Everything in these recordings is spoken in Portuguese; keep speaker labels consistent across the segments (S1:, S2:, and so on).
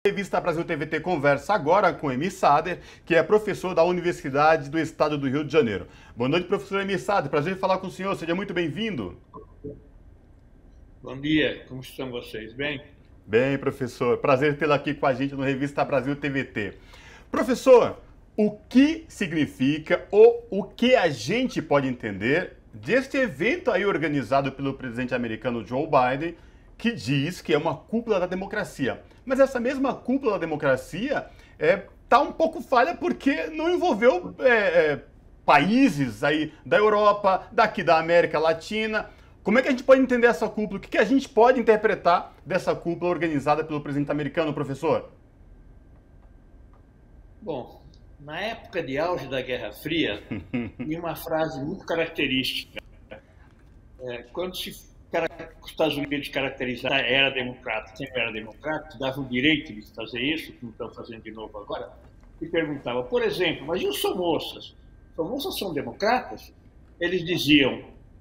S1: Revista Brasil TVT conversa agora com Emir Sader, que é professor da Universidade do Estado do Rio de Janeiro. Boa noite, professor Emir Sader. Prazer em falar com o senhor. Seja muito bem-vindo.
S2: Bom dia, como estão vocês? Bem?
S1: Bem, professor. Prazer tê-lo aqui com a gente no Revista Brasil TVT. Professor, o que significa ou o que a gente pode entender deste evento aí organizado pelo presidente americano Joe Biden, que diz que é uma cúpula da democracia? Mas essa mesma cúpula da democracia tá um pouco falha porque não envolveu países aí da Europa, daqui da América Latina. Como é que a gente pode entender essa cúpula? O que a gente pode interpretar dessa cúpula organizada pelo presidente americano, professor?
S2: Bom, na época de auge da Guerra Fria, tinha uma frase muito característica. Quando os Estados Unidos caracterizavam era democrata, sempre era democrata, dava o direito de fazer isso, como estão fazendo de novo agora, e perguntava, por exemplo, mas e os somoças? Somoças são democratas? Eles diziam,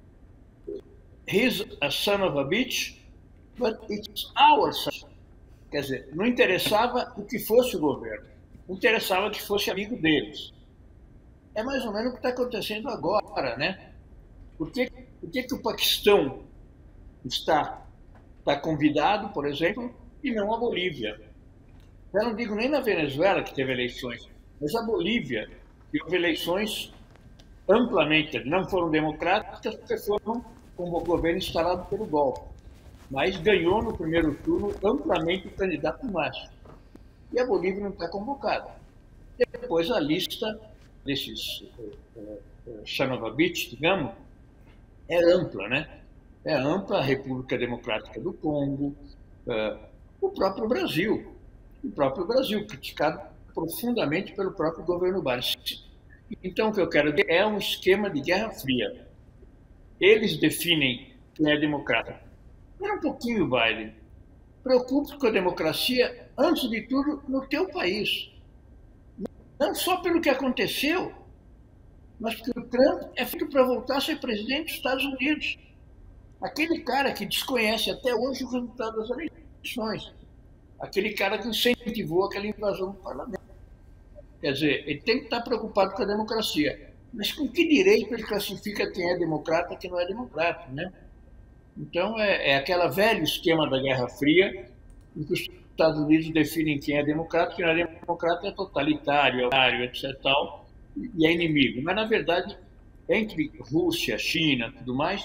S2: he's a son of a bitch, but it's our son. Quer dizer, não interessava o que fosse o governo, interessava que fosse amigo deles. É mais ou menos o que está acontecendo agora, né? Por que o Paquistão está convidado, por exemplo, e não a Bolívia? Eu não digo nem na Venezuela, que teve eleições, mas a Bolívia, que houve eleições amplamente, não foram democráticas, porque foram com o governo instalado pelo golpe, mas ganhou no primeiro turno amplamente o candidato Márcio. E a Bolívia não está convocada. Depois a lista desses Xanavabit, digamos, é ampla, né? É ampla a República Democrática do Congo, o próprio Brasil, criticado profundamente pelo próprio governo Biden. Então, o que eu quero dizer é um esquema de Guerra Fria. Eles definem quem é democrata. Espera um pouquinho, Biden. Preocupe-se com a democracia, antes de tudo, no teu país. Não só pelo que aconteceu, mas porque o Trump é feito para voltar a ser presidente dos Estados Unidos. Aquele cara que desconhece até hoje o resultado das eleições. Aquele cara que incentivou aquela invasão do parlamento. Quer dizer, ele tem que estar preocupado com a democracia. Mas com que direito ele classifica quem é democrata e quem não é democrata, né? Então, é aquele velho esquema da Guerra Fria, em que os Estados Unidos definem quem é democrata, quem não é democrata é totalitário, etc. Tal, e é inimigo. Mas, na verdade, entre Rússia, China e tudo mais,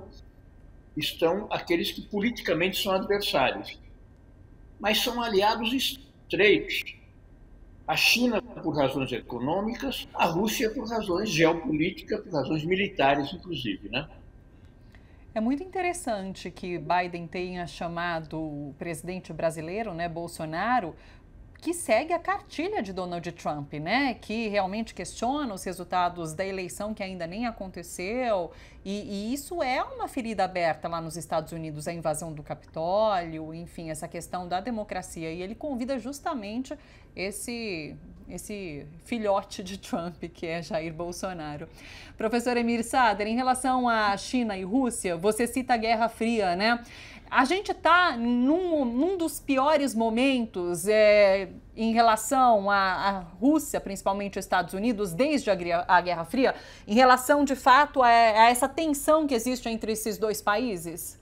S2: estão aqueles que politicamente são adversários, mas são aliados estreitos. A China por razões econômicas, a Rússia por razões geopolíticas, por razões militares, inclusive, né?
S3: É muito interessante que Biden tenha chamado o presidente brasileiro, né, Bolsonaro, que segue a cartilha de Donald Trump, né? Que realmente questiona os resultados da eleição que ainda nem aconteceu. E isso é uma ferida aberta lá nos Estados Unidos, a invasão do Capitólio, enfim, essa questão da democracia. E ele convida justamente esse filhote de Trump, que é Jair Bolsonaro. Professor Emir Sader, em relação à China e Rússia, você cita a Guerra Fria, né? A gente está num dos piores momentos em relação à Rússia, principalmente os Estados Unidos, desde a Guerra Fria, em relação, de fato, a essa tensão que existe entre esses dois países?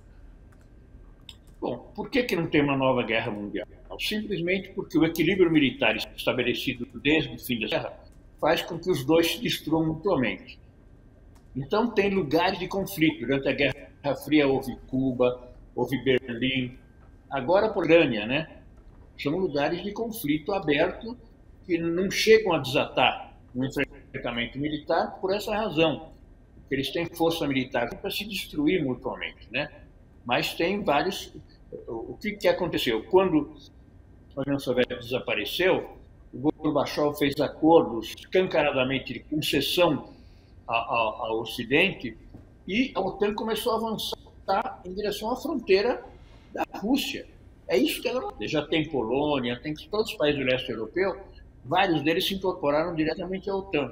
S2: Bom, por que não tem uma nova guerra mundial? Simplesmente porque o equilíbrio militar estabelecido desde o fim da guerra faz com que os dois se destruam mutuamente. Então, tem lugares de conflito. Durante a Guerra Fria houve Cuba, houve Berlim, agora a Polônia, né? São lugares de conflito aberto que não chegam a desatar um enfrentamento militar por essa razão, porque eles têm força militar para se destruir mutuamente, né? Mas tem vários... O que aconteceu? Quando a União Soviética desapareceu, o Gorbachev fez acordos escancaradamente de concessão ao Ocidente e a OTAN começou a avançar em direção à fronteira da Rússia. É isso que ela já tem Polônia, tem todos os países do leste europeu, vários deles se incorporaram diretamente à OTAN.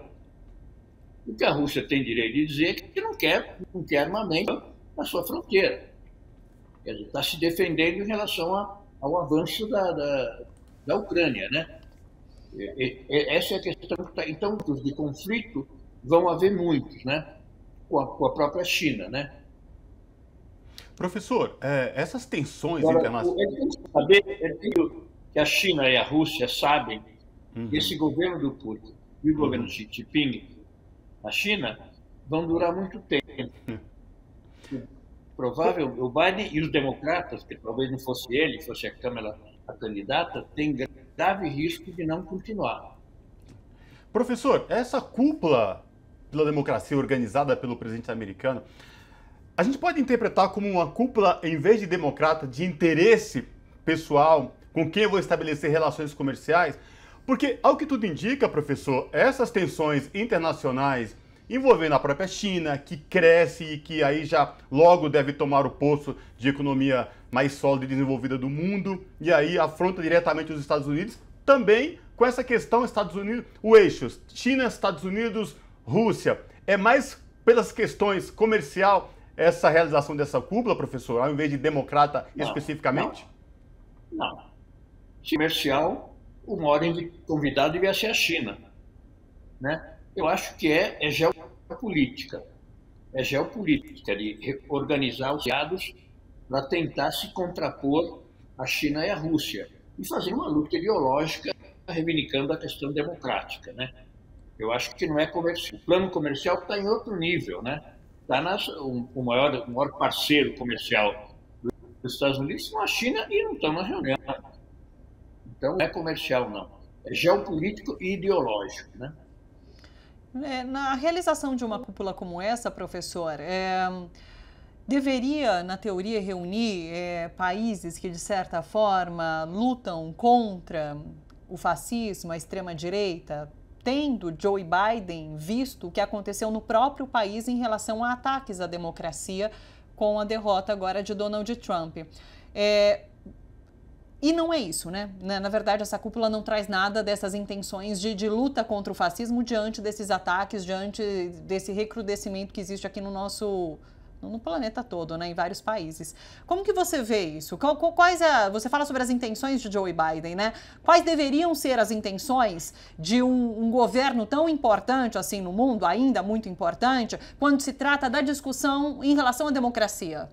S2: O que a Rússia tem direito de dizer é que não quer armamento na sua fronteira. Quer dizer, está se defendendo em relação ao avanço da Ucrânia, né? Essa é a questão. Então, de conflito vão haver muitos, né? Com a própria China, né?
S1: Professor, essas tensões
S2: Agora,
S1: internacionais...
S2: ele tem que saber que a China e a Rússia sabem que esse governo do Putin e o governo Xi Jinping na China vão durar muito tempo. Provável, o Biden e os democratas, que talvez não fosse ele, fosse a Câmara a candidata, tem grave risco de não continuar.
S1: Professor, essa cúpula pela democracia organizada pelo presidente americano, a gente pode interpretar como uma cúpula, em vez de democrata, de interesse pessoal, com quem eu vou estabelecer relações comerciais? Porque, ao que tudo indica, professor, essas tensões internacionais envolvendo a própria China, que cresce e que aí já logo deve tomar o posto de economia mais sólida e desenvolvida do mundo, e aí afronta diretamente os Estados Unidos, também com essa questão Estados Unidos, o eixo China, Estados Unidos, Rússia. É mais pelas questões comercial essa realização dessa cúpula, professor, ao invés de democrata especificamente?
S2: Não. Comercial, o maior convidado devia ser a China, né? Eu acho que é geopolítica. É geopolítica de organizar os aliados para tentar se contrapor à China e à Rússia e fazer uma luta ideológica reivindicando a questão democrática, né? Eu acho que não é comercial. O plano comercial está em outro nível, né? Está o maior parceiro comercial dos Estados Unidos são a China e não estão na reunião. Então não é comercial, não. É geopolítico e ideológico, né?
S3: Na realização de uma cúpula como essa, professor, deveria, na teoria, reunir países que, de certa forma, lutam contra o fascismo, a extrema-direita, tendo Joe Biden visto o que aconteceu no próprio país em relação a ataques à democracia com a derrota agora de Donald Trump. E não é isso, né? Na verdade, essa cúpula não traz nada dessas intenções de luta contra o fascismo diante desses ataques, diante desse recrudescimento que existe aqui no planeta todo, né? Em vários países. Como que você vê isso? Você fala sobre as intenções de Joe Biden, né? Quais deveriam ser as intenções de um governo tão importante assim no mundo, ainda muito importante, quando se trata da discussão em relação à democracia?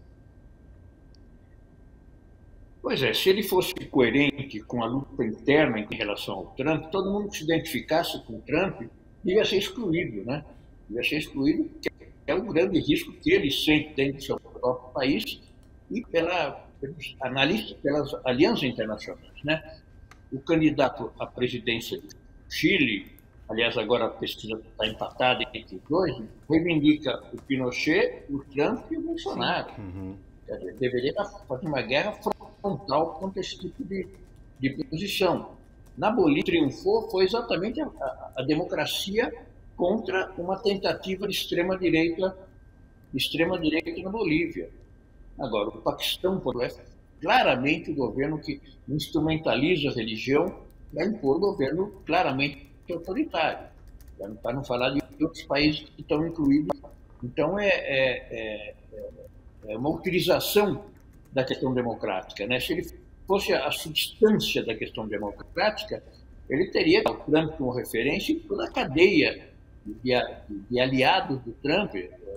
S2: Pois é, se ele fosse coerente com a luta interna em relação ao Trump, todo mundo que se identificasse com o Trump devia ser excluído, né? Devia ser excluído, porque é um grande risco que ele sente dentro do seu próprio país e pelas alianças internacionais, né? O candidato à presidência do Chile, aliás, agora a pesquisa está empatada entre os dois, reivindica o Pinochet, o Trump e o Bolsonaro. Deveria fazer uma guerra frontal contra esse tipo de posição. Na Bolívia, triunfou foi exatamente a democracia contra uma tentativa de extrema-direita na Bolívia. Agora, o Paquistão, por exemplo, é claramente o governo que instrumentaliza a religião para impor o governo claramente autoritário, para não falar de outros países que estão incluídos. Então, é uma utilização da questão democrática, né? Se ele fosse a substância da questão democrática, ele teria o Trump como referência e toda a cadeia de aliados do Trump,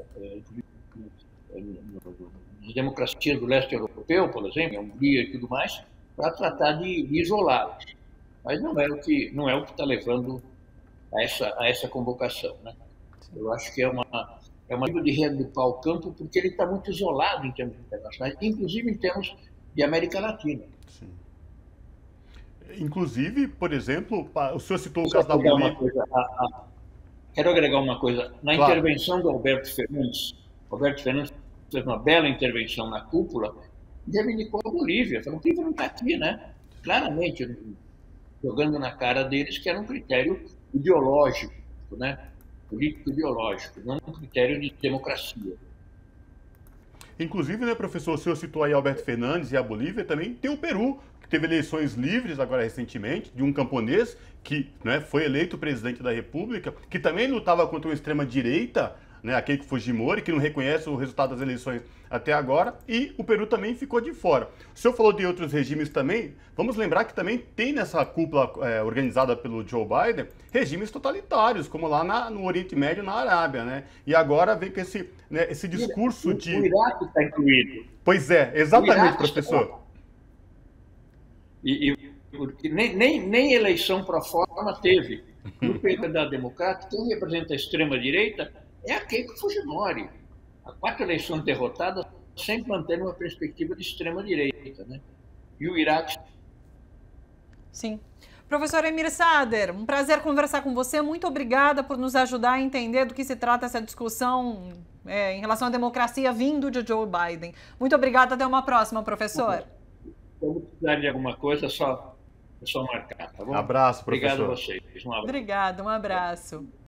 S2: de democracias do leste europeu, por exemplo, a Hungria e tudo mais, para tratar de isolá-los. Mas não é o que está levando a essa convocação, né? Eu acho que é uma de reagrupar o campo, porque ele está muito isolado em termos internacionais, inclusive em termos de América Latina.
S1: Sim. Inclusive, por exemplo, o senhor citou o caso da Bolívia.
S2: Quero agregar uma coisa. Na intervenção do Alberto Fernandes fez uma bela intervenção na cúpula e reivindicou a Bolívia. Falou que não está aqui, né? Claramente, jogando na cara deles que era um critério ideológico, né? Político-ideológico, não um critério de democracia.
S1: Inclusive, né, professor, o senhor citou aí Alberto Fernandes e a Bolívia, também tem o Peru, que teve eleições livres agora recentemente, de um camponês que, né, foi eleito presidente da República, que também lutava contra uma extrema-direita né, a Keiko Fujimori, que não reconhece o resultado das eleições até agora, e o Peru também ficou de fora. O senhor falou de outros regimes também, vamos lembrar que também tem nessa cúpula organizada pelo Joe Biden, regimes totalitários, como lá no Oriente Médio, na Arábia, né? E agora vem com esse discurso de...
S2: O Iraque está incluído.
S1: Pois é, exatamente, professor.
S2: Porque nem eleição pro forma teve. No período da democrática, quem representa a extrema-direita é a Keiko Fujimori. Há 4 eleições derrotadas, sempre mantendo uma perspectiva de extrema-direita, né? E o Iraque...
S3: Sim. Professor Emir Sader, um prazer conversar com você. Muito obrigada por nos ajudar a entender do que se trata essa discussão em relação à democracia vindo de Joe Biden. Muito obrigada. Até uma próxima, professor.
S2: Se precisar de alguma coisa, é só marcar, tá bom?
S1: Abraço, professor.
S2: Obrigado a vocês. Um abraço.
S3: Obrigada, um abraço.